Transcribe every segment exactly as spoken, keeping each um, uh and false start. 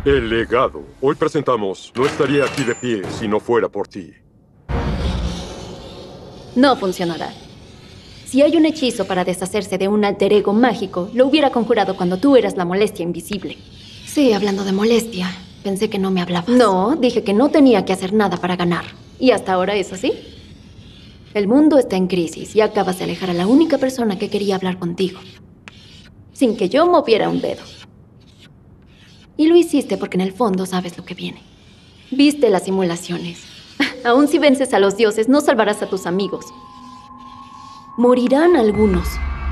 El legado. Hoy presentamos No estaría aquí de pie si no fuera por ti. No funcionará. Si hay un hechizo para deshacerse de un alter ego mágico, lo hubiera conjurado cuando tú eras la molestia invisible. Sí, hablando de molestia, pensé que no me hablabas. No, dije que no tenía que hacer nada para ganar. ¿Y hasta ahora es así? El mundo está en crisis y acabas de alejar a la única persona que quería hablar contigo. Sin que yo moviera un dedo. Y lo hiciste porque en el fondo sabes lo que viene. Viste las simulaciones. Aún si vences a los dioses, no salvarás a tus amigos. Morirán algunos.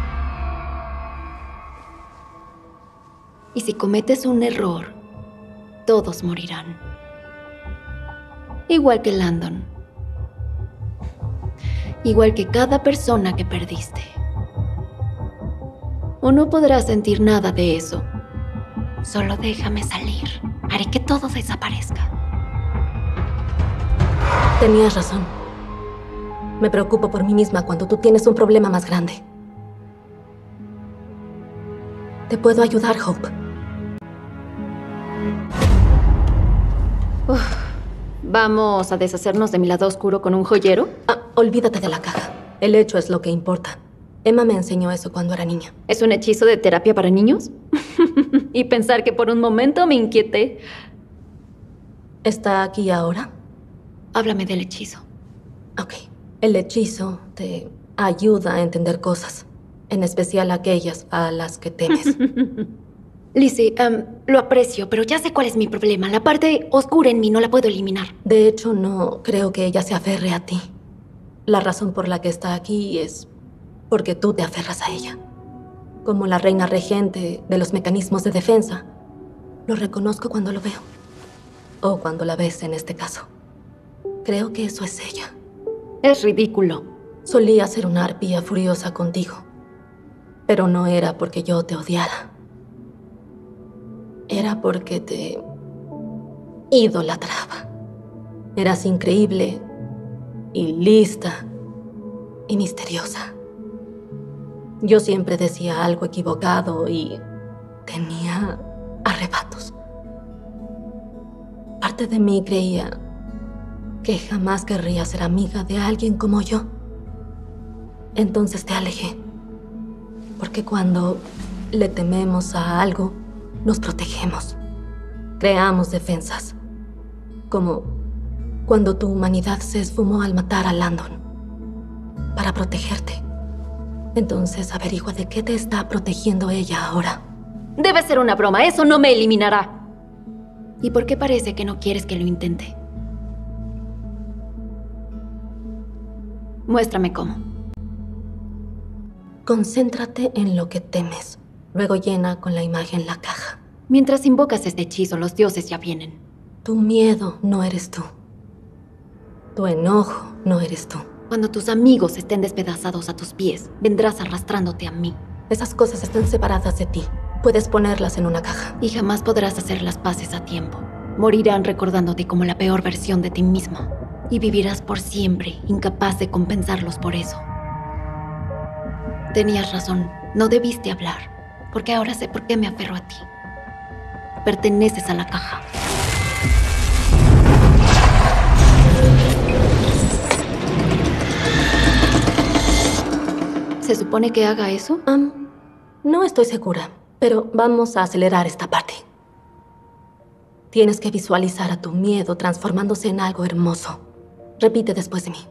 Y si cometes un error, todos morirán. Igual que Landon. Igual que cada persona que perdiste. O no podrás sentir nada de eso. Solo déjame salir. Haré que todo desaparezca. Tenías razón. Me preocupo por mí misma cuando tú tienes un problema más grande. Te puedo ayudar, Hope. Uf. ¿Vamos a deshacernos de mi lado oscuro con un joyero? Ah, olvídate de la caja. El hecho es lo que importa. Emma me enseñó eso cuando era niña. ¿Es un hechizo de terapia para niños? Y pensar que por un momento me inquieté. ¿Está aquí ahora? Háblame del hechizo. Ok. El hechizo te ayuda a entender cosas, en especial aquellas a las que temes. Lizzie, um, lo aprecio, pero ya sé cuál es mi problema. La parte oscura en mí no la puedo eliminar. De hecho, no creo que ella se aferre a ti. La razón por la que está aquí es porque tú te aferras a ella. Como la reina regente de los mecanismos de defensa. Lo reconozco cuando lo veo. O cuando la ves en este caso. Creo que eso es ella. Es ridículo. Solía ser una arpía furiosa contigo. Pero no era porque yo te odiara. Era porque te idolatraba. Eras increíble y lista y misteriosa. Yo siempre decía algo equivocado y tenía arrebatos. Parte de mí creía que jamás querría ser amiga de alguien como yo. Entonces te alejé. Porque cuando le tememos a algo, nos protegemos. Creamos defensas. Como cuando tu humanidad se esfumó al matar a Landon. Para protegerte. Entonces averigua de qué te está protegiendo ella ahora. Debe ser una broma, eso no me eliminará. ¿Y por qué parece que no quieres que lo intente? Muéstrame cómo. Concéntrate en lo que temes. Luego llena con la imagen la caja. Mientras invocas este hechizo, los dioses ya vienen. Tu miedo no eres tú. Tu enojo no eres tú. Cuando tus amigos estén despedazados a tus pies, vendrás arrastrándote a mí. Esas cosas están separadas de ti. Puedes ponerlas en una caja. Y jamás podrás hacer las paces a tiempo. Morirán recordándote como la peor versión de ti misma. Y vivirás por siempre, incapaz de compensarlos por eso. Tenías razón, no debiste hablar. Porque ahora sé por qué me aferro a ti. Perteneces a la caja. ¿Se supone que haga eso? Um, no estoy segura, pero vamos a acelerar esta parte. Tienes que visualizar a tu miedo transformándose en algo hermoso. Repite después de mí.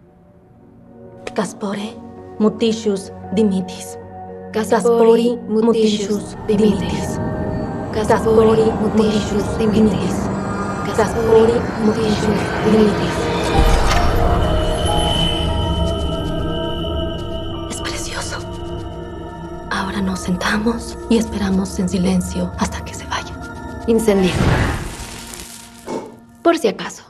Caspore mutitius dimitis. Caspori mutitius dimitis. Caspori mutitius dimitis. Caspori mutitius dimitis. Es precioso. Ahora nos sentamos y esperamos en silencio hasta que se vaya. Incendio. Por si acaso.